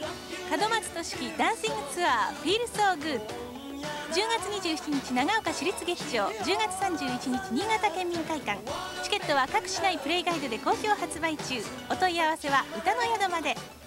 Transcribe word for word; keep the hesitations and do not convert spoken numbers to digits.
門松俊樹ダンシングツアー Feel So Good。 じゅうがつにじゅうしちにち長岡市立劇場、じゅうがつさんじゅういちにち新潟県民会館。チケットは各市内プレイガイドで好評発売中。お問い合わせは歌の宿まで。